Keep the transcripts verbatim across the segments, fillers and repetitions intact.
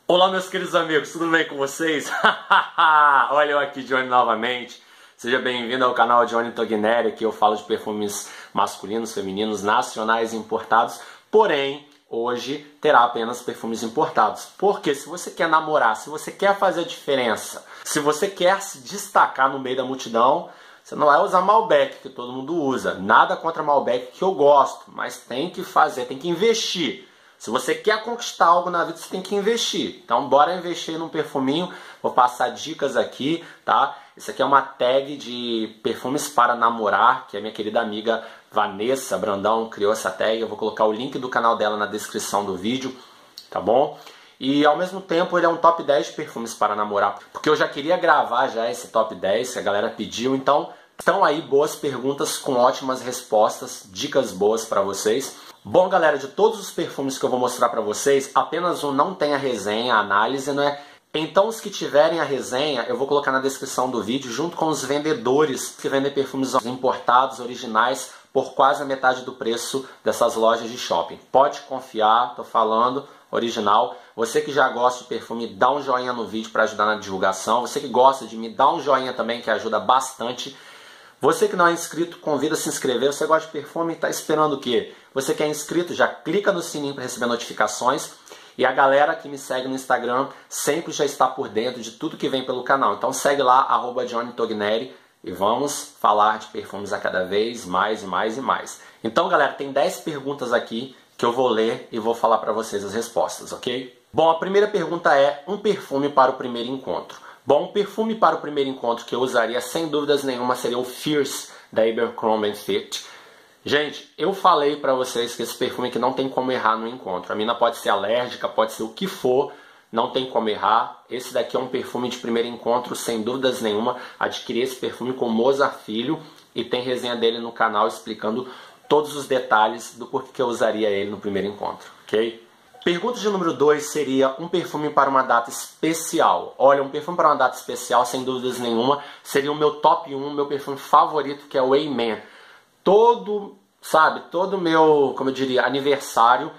Olá, meus queridos amigos, tudo bem com vocês? Olha eu aqui, Johnny, novamente. Seja bem-vindo ao canal Johnny Togneri, que eu falo de perfumes masculinos, femininos, nacionais e importados. Porém, hoje terá apenas perfumes importados. Porque se você quer namorar, se você quer fazer a diferença, se você quer se destacar no meio da multidão, você não vai usar Malbec, que todo mundo usa. Nada contra Malbec, que eu gosto, mas tem que fazer, tem que investir. Se você quer conquistar algo na vida, você tem que investir. Então, bora investir num perfuminho. Vou passar dicas aqui, tá? Isso aqui é uma tag de perfumes para namorar, que a minha querida amiga Vanessa Brandão criou essa tag. Eu vou colocar o link do canal dela na descrição do vídeo, tá bom? E ao mesmo tempo ele é um top dez de perfumes para namorar, porque eu já queria gravar já esse top dez, que a galera pediu. Então, estão aí boas perguntas com ótimas respostas, dicas boas para vocês. Bom, galera, de todos os perfumes que eu vou mostrar para vocês, apenas um não tem a resenha, a análise, né? Então, os que tiverem a resenha, eu vou colocar na descrição do vídeo, junto com os vendedores que vendem perfumes importados, originais, por quase a metade do preço dessas lojas de shopping. Pode confiar, tô falando, original. Você que já gosta de perfume, dá um joinha no vídeo para ajudar na divulgação. Você que gosta de mim, dá um joinha também, que ajuda bastante. Você que não é inscrito, convida a se inscrever. Você gosta de perfume e está esperando o quê? Você que é inscrito, já clica no sininho para receber notificações. E a galera que me segue no Instagram sempre já está por dentro de tudo que vem pelo canal. Então segue lá, arroba Johnny Togneri, e vamos falar de perfumes a cada vez mais e mais e mais. Então, galera, tem dez perguntas aqui que eu vou ler e vou falar para vocês as respostas, ok? Bom, a primeira pergunta é: um perfume para o primeiro encontro. Bom, um perfume para o primeiro encontro que eu usaria sem dúvidas nenhuma seria o Fierce da Abercrombie and Fitch. Gente, eu falei pra vocês que esse perfume aqui não tem como errar no encontro. A mina pode ser alérgica, pode ser o que for, não tem como errar. Esse daqui é um perfume de primeiro encontro, sem dúvidas nenhuma. Adquiri esse perfume com Moza Filho e tem resenha dele no canal explicando todos os detalhes do porquê que eu usaria ele no primeiro encontro, ok? Pergunta de número dois seria um perfume para uma data especial. Olha, um perfume para uma data especial, sem dúvidas nenhuma, seria o meu top um, meu perfume favorito, que é o Amen. Todo, sabe, todo meu, como eu diria, aniversário,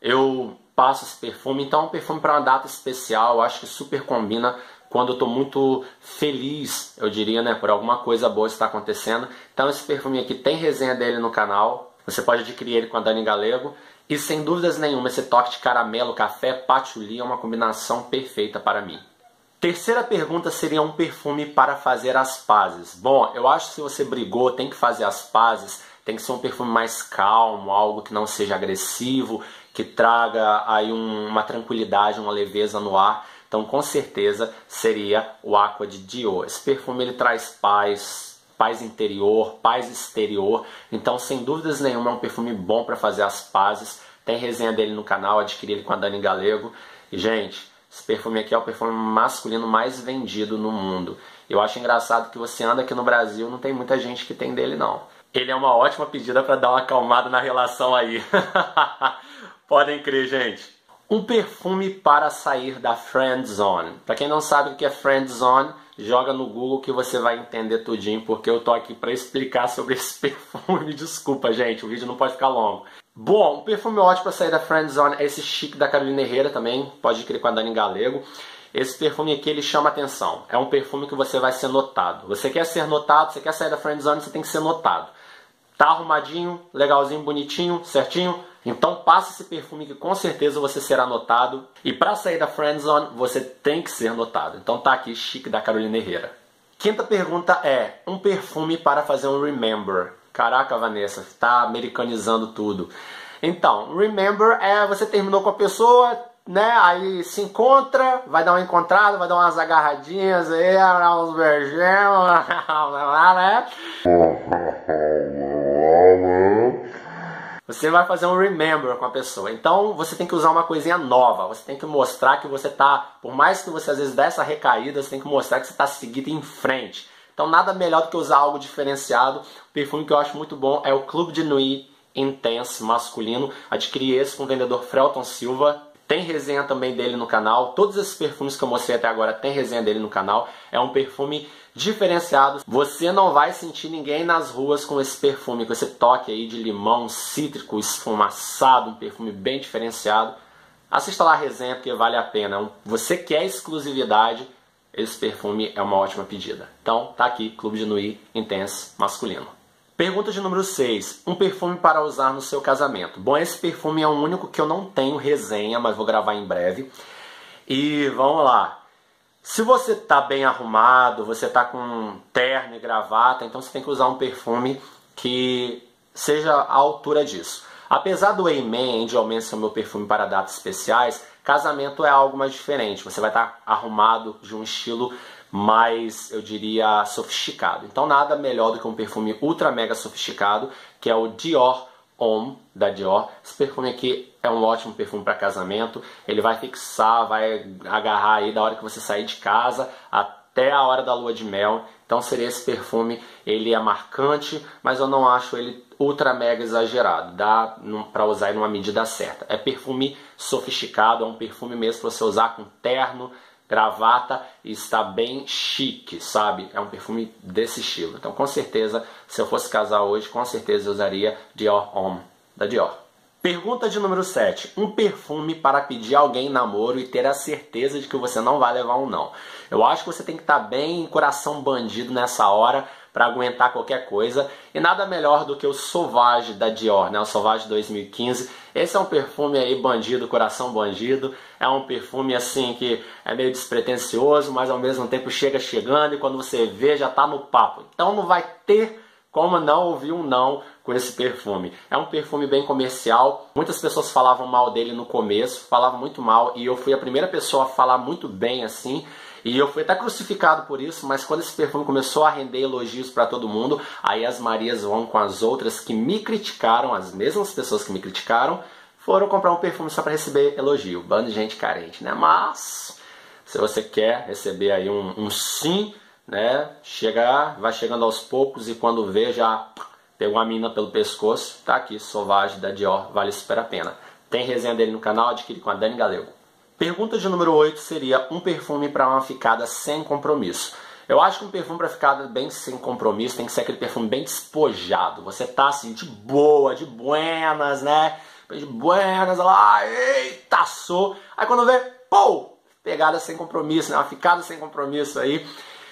eu passo esse perfume. Então é um perfume para uma data especial, eu acho que super combina quando eu estou muito feliz, eu diria, né, por alguma coisa boa está acontecendo. Então esse perfume aqui tem resenha dele no canal, você pode adquirir ele com a Dani Galego. E sem dúvidas nenhuma, esse toque de caramelo, café, patchouli é uma combinação perfeita para mim. Terceira pergunta seria um perfume para fazer as pazes. Bom, eu acho que se você brigou, tem que fazer as pazes, tem que ser um perfume mais calmo, algo que não seja agressivo, que traga aí um, uma tranquilidade, uma leveza no ar. Então, com certeza, seria o Aqua de Dior. Esse perfume ele traz paz, paz interior, paz exterior. Então, sem dúvidas nenhuma, é um perfume bom para fazer as pazes. Tem resenha dele no canal, adquiri ele com a Dani Galego. E, gente, esse perfume aqui é o perfume masculino mais vendido no mundo. Eu acho engraçado que você anda aqui no Brasil, não tem muita gente que tem dele, não. Ele é uma ótima pedida para dar uma acalmada na relação aí. Podem crer, gente. Um perfume para sair da friend zone. Para quem não sabe o que é friend zone, joga no Google que você vai entender tudinho, porque eu tô aqui para explicar sobre esse perfume. Desculpa, gente, o vídeo não pode ficar longo. Bom, um perfume ótimo para sair da friend zone é esse Chic da Carolina Herrera também, pode adquirir com a Dani Galego. Esse perfume aqui, ele chama atenção. É um perfume que você vai ser notado. Você quer ser notado, você quer sair da friend zone, você tem que ser notado. Tá arrumadinho, legalzinho, bonitinho, certinho? Então passa esse perfume que com certeza você será notado. E para sair da friend zone, você tem que ser notado. Então tá aqui, Chic da Carolina Herrera. Quinta pergunta é um perfume para fazer um remember. Caraca, Vanessa, tá americanizando tudo. Então, remember é você terminou com a pessoa, né? Aí se encontra, vai dar uma encontrada, vai dar umas agarradinhas aí, uns beijinhos, né? Você vai fazer um remember com a pessoa. Então você tem que usar uma coisinha nova. Você tem que mostrar que você tá, por mais que você às vezes dê essa recaída, você tem que mostrar que você tá seguindo em frente. Então nada melhor do que usar algo diferenciado. O perfume que eu acho muito bom é o Club de Nuit Intense masculino. Adquiri esse com o vendedor Frelton Silva. Tem resenha também dele no canal. Todos esses perfumes que eu mostrei até agora tem resenha dele no canal. É um perfume diferenciado. Você não vai sentir ninguém nas ruas com esse perfume, com esse toque aí de limão cítrico esfumaçado, um perfume bem diferenciado. assista lá a resenha porque vale a pena. Você quer exclusividade, esse perfume é uma ótima pedida. Então, tá aqui, Clube de Nuit Intense masculino. Pergunta de número seis. Um perfume para usar no seu casamento. Bom, esse perfume é o único que eu não tenho resenha, mas vou gravar em breve. E vamos lá. Se você tá bem arrumado, você tá com terno e gravata, então você tem que usar um perfume que seja à altura disso. Apesar do Amen, Angel Man ser o meu perfume para datas especiais, casamento é algo mais diferente. Você vai estar arrumado de um estilo mais, eu diria, sofisticado. Então nada melhor do que um perfume ultra mega sofisticado, que é o Dior Homme, da Dior. Esse perfume aqui é um ótimo perfume para casamento. Ele vai fixar, vai agarrar aí da hora que você sair de casa até a hora da lua de mel. Então seria esse perfume, ele é marcante, mas eu não acho ele ultra mega exagerado. Dá para usar numa medida certa. É perfume sofisticado, é um perfume mesmo para você usar com terno, gravata e está bem chique, sabe? É um perfume desse estilo. Então, com certeza, se eu fosse casar hoje, com certeza eu usaria Dior Homme, da Dior. Pergunta de número sete. Um perfume para pedir alguém em namoro e ter a certeza de que você não vai levar um não. Eu acho que você tem que estar bem coração bandido nessa hora para aguentar qualquer coisa. E nada melhor do que o Sauvage da Dior, né? O Sauvage dois mil e quinze. Esse é um perfume aí bandido, coração bandido. É um perfume assim que é meio despretensioso, mas ao mesmo tempo chega chegando e quando você vê já tá no papo. Então não vai ter como não ouvir um não com esse perfume. É um perfume bem comercial. Muitas pessoas falavam mal dele no começo, falavam muito mal, e eu fui a primeira pessoa a falar muito bem assim. E eu fui até crucificado por isso, mas quando esse perfume começou a render elogios para todo mundo, aí as Marias vão com as outras que me criticaram, as mesmas pessoas que me criticaram, foram comprar um perfume só para receber elogio. Bando de gente carente, né? Mas, se você quer receber aí um, um sim, né? Chega, vai chegando aos poucos e quando vê já pegou uma mina pelo pescoço, tá aqui, Sauvage da Dior, vale super a pena. Tem resenha dele no canal, adquire com a Dani Galego. Pergunta de número oito seria um perfume para uma ficada sem compromisso. Eu acho que um perfume para ficada bem sem compromisso tem que ser aquele perfume bem despojado. Você tá assim de boa, de buenas, né? De buenas, lá, eita, sou. Aí quando vê, pô, pegada sem compromisso, né? Uma ficada sem compromisso aí.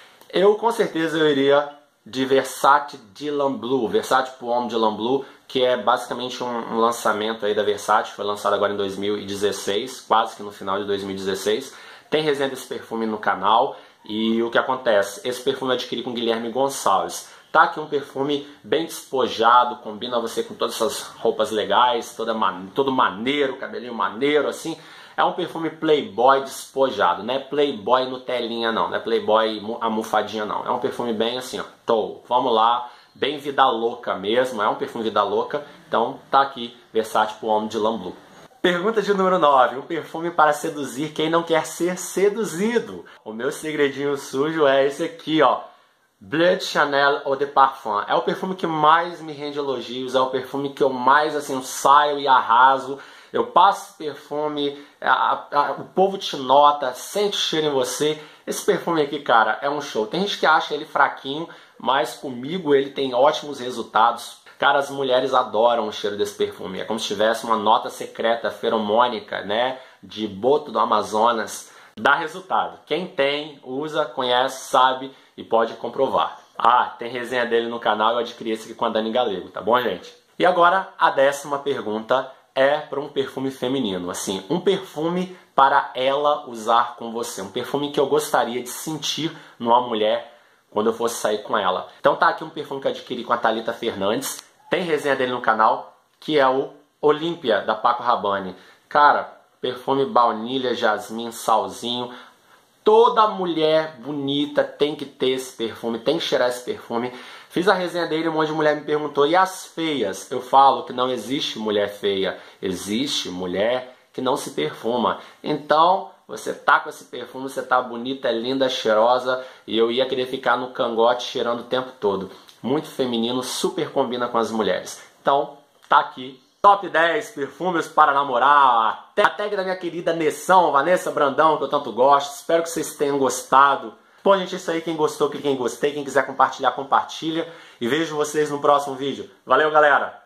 Eu com certeza eu iria de Versace Dylan Blue, Versace Pour Homme Dylan Blue, que é basicamente um, um lançamento aí da Versace, foi lançado agora em dois mil e dezesseis, quase que no final de dois mil e dezesseis. Tem resenha desse perfume no canal e o que acontece? Esse perfume eu adquiri com Guilherme Gonçalves. Tá aqui um perfume bem despojado, combina você com todas essas roupas legais, toda man todo maneiro, cabelinho maneiro assim. É um perfume playboy despojado, não é playboy Nutelinha não, não é playboy almofadinha não. É um perfume bem assim, ó, tô, vamos lá, bem vida louca mesmo, é um perfume vida louca. Então tá aqui, Versace Pour Homme Dylan Blue. Pergunta de número nove, um perfume para seduzir quem não quer ser seduzido. O meu segredinho sujo é esse aqui, ó. Bleu de Chanel Eau de Parfum. É o perfume que mais me rende elogios, é o perfume que eu mais assim eu saio e arraso. Eu passo perfume, a, a, o povo te nota, sente o cheiro em você. Esse perfume aqui, cara, é um show. Tem gente que acha ele fraquinho, mas comigo ele tem ótimos resultados. Cara, as mulheres adoram o cheiro desse perfume. É como se tivesse uma nota secreta, feromônica, né, de boto do Amazonas. Dá resultado. Quem tem, usa, conhece, sabe e pode comprovar. Ah, tem resenha dele no canal, eu adquiri esse aqui com a Dani Galego, tá bom, gente? E agora, a décima pergunta é para um perfume feminino, assim, um perfume para ela usar com você, um perfume que eu gostaria de sentir numa mulher quando eu fosse sair com ela. Então tá aqui um perfume que eu adquiri com a Thalita Fernandes, tem resenha dele no canal, que é o Olímpia, da Paco Rabanne. Cara, perfume baunilha, jasmim, salzinho. Toda mulher bonita tem que ter esse perfume, tem que cheirar esse perfume. Fiz a resenha dele, um monte de mulher me perguntou, e as feias? Eu falo que não existe mulher feia, existe mulher que não se perfuma. Então, você tá com esse perfume, você tá bonita, linda, cheirosa, e eu ia querer ficar no cangote cheirando o tempo todo. Muito feminino, super combina com as mulheres. Então, tá aqui. Top dez perfumes para namorar. A tag da minha querida Nessão, Vanessa Brandão, que eu tanto gosto. Espero que vocês tenham gostado. Bom, gente, é isso aí. Quem gostou, clique em gostei. Quem quiser compartilhar, compartilha. E vejo vocês no próximo vídeo. Valeu, galera!